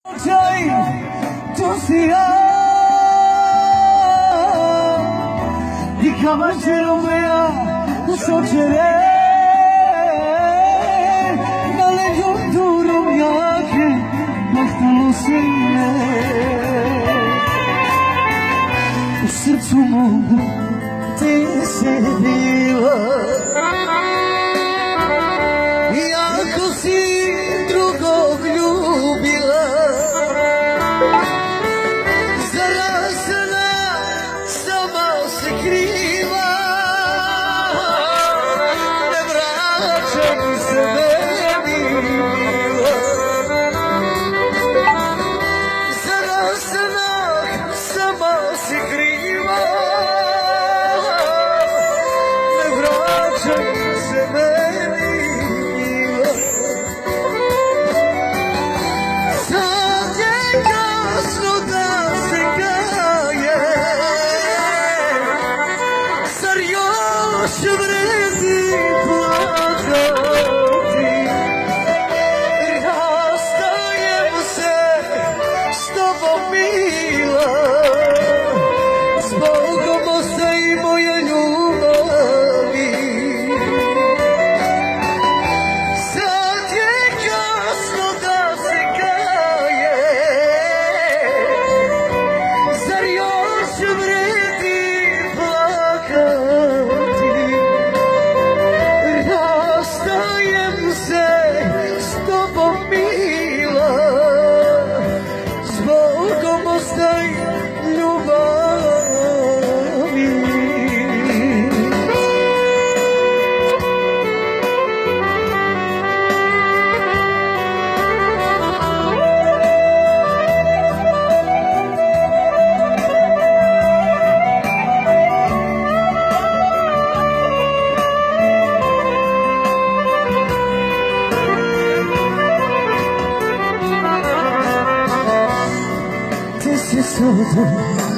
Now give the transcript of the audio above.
U srcu mogu ti si bila, iako si drugog ljubila. Zarazna sama se kriva, ne vraćaj se meni mila. Zarazna sama se kriva, ne vraćaj se meni mila. Sad je kasno da se kaje, zar još vredi plakati? Rastajem se s tobom mila, zbogom ostaje i moje ljubavi. Sad je kasno da se kaje, zar još vredi plakati? Rastajem se s tobom mila, zbogom ostaje ljubavi. Ti si sada